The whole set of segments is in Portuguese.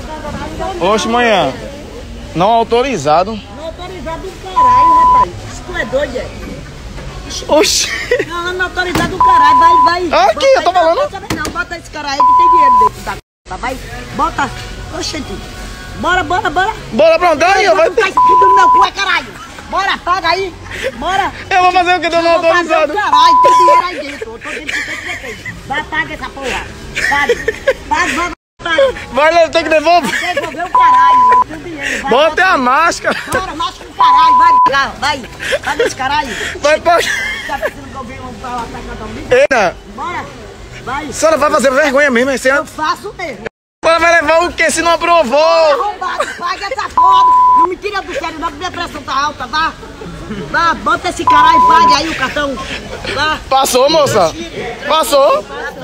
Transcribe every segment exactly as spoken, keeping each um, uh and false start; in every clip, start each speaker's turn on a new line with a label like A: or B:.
A: Oxe, manhã. Não autorizado.
B: Não autorizado do caralho, rapaz. Isso tu é doido, é?
A: Oxi.
B: Não, não autorizado do caralho. Vai, vai.
A: Aqui,
B: bota
A: eu tô
B: aí,
A: falando.
B: Não, bota, não, bota esse cara aí que tem dinheiro dentro da c... Vai, bota. Oxente. Bora, bora, bora.
A: Bora pra onde? Aí, eu
B: Vai
A: vou...
B: ficar tudo no meu cu, é caralho. Bora, paga aí. Bora.
A: Eu vou fazer o que? Tô não autorizado.
B: Caralho, tem dinheiro aí dentro. Eu tô dentro do que tem. Vai, paga essa porra. Paga. Paga, vai, paga.
A: Vai lá, tem que devolver.
B: Vai devolver o caralho. Eu tenho dinheiro. Vai,
A: Bota a máscara.
B: bora, máscara do caralho. Vai, vai, vai. Paga esse caralho.
A: Vai pra...
B: Tá pensando que eu venho pra lá, tá cada um?
A: Eita.
B: Bora. Vai.
A: A senhora vai fazer vergonha mesmo, esse
B: Eu
A: ano.
B: faço mesmo.
A: Ela vai levar o quê se não aprovou?
B: Arrombado, paga essa porra. Não me tira do sério, não, porque minha pressão tá alta, vá. Vá, bota esse caralho e pague aí o cartão. Vá.
A: Passou, moça? Passou?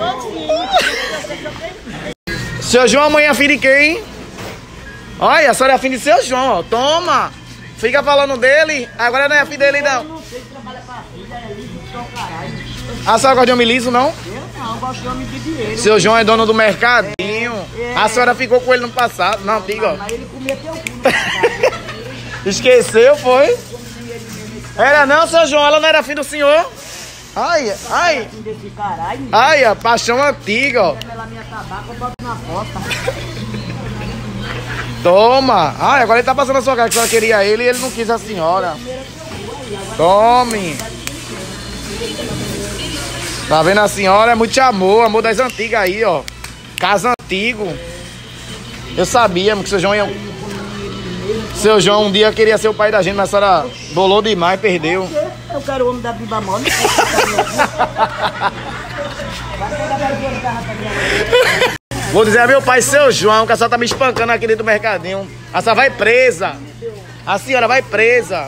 A: Seu João, amanhã é filho de quem? Olha, a senhora é filho de seu João, ó. Toma. Fica falando dele. Agora não é filho dele, não.
B: Eu não sei se trabalha pra filha, é liso que é o caralho.
A: A senhora gosta de homem liso, não?
B: Eu não, gosto de homem de dinheiro.
A: Seu João é dono do mercadinho. A senhora ficou com ele no passado. Não, diga, ó.
B: Mas ele comia teu cu no passado.
A: Esqueceu, foi? Era não, seu João? Ela não era filho do senhor? Ai, ai.
B: Desse caralho.
A: Ai, a paixão antiga, ó.
B: Pela minha tabaca, eu boto na foto.
A: Toma. Ai, agora ele tá passando a sua cara que a senhora queria ele e ele não quis a senhora. Tome. Tá vendo a senhora? É muito amor, amor das antigas aí, ó. Casa antigo. Eu sabia que o seu João ia... Seu João um dia queria ser o pai da gente, mas a senhora bolou demais, perdeu.
B: Eu quero o homem da biba mole.
A: Vou dizer a meu pai, seu João, que a senhora tá me espancando aqui dentro do mercadinho. A senhora vai presa. A senhora vai presa.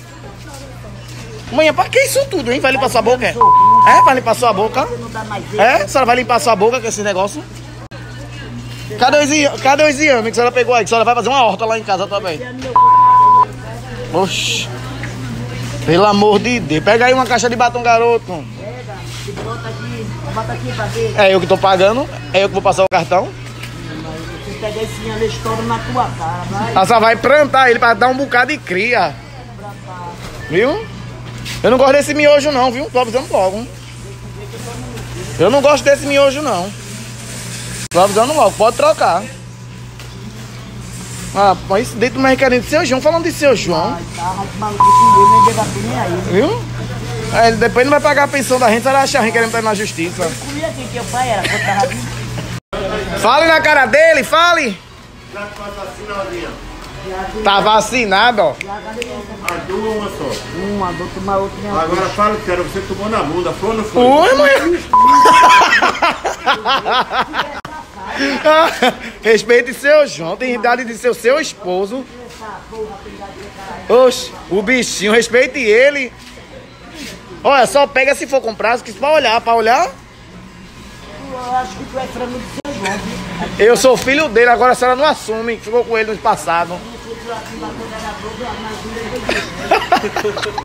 A: Mãe, pra que isso tudo, hein? Vai limpar sua boca, é? É? Vai limpar sua boca? É? A senhora vai limpar sua boca com esse negócio? Cadê os, i- cadê os exames que a senhora pegou aí? Que a senhora vai fazer uma horta lá em casa também. Oxi. Pelo amor de Deus. Pega aí uma caixa de batom, garoto.
B: Pega, e bota aqui, bota aqui pra ver.
A: É eu que tô pagando. É eu que vou passar o cartão.
B: Você pega esse ela estoura na tua cara, vai.
A: A senhora vai plantar ele pra dar um bocado de cria. Viu? Eu não gosto desse miojo não, viu? Tô avisando logo. Eu não gosto desse miojo não. Tô avisando logo, pode trocar. Ah, mas dentro do mercadinho de seu João, falando de seu João.
B: Ai, tá, mas maluco mesmo, ele deve nem aí.
A: Viu? É, depois não vai pagar a pensão da gente, você vai achar ruim querendo estar na justiça.
B: Comia aqui, que o pai era, quando tava vindo.
A: Fale na cara dele, fale. Tá vacinado, ó.
C: As duas, uma só.
B: Uma, vou tomar outra, minha
C: Agora fala que era você que tomou na bunda, foi ou não foi?
A: Oi, mãe. Respeite seu João, tem idade de ser o seu esposo. Oxe, o bichinho, respeite ele. Olha, só pega se for comprar, que pra olhar, pra olhar.
B: Eu acho que tu é frango do seu João, viu?
A: Eu sou filho dele, agora a senhora não assume que ficou com ele no passado.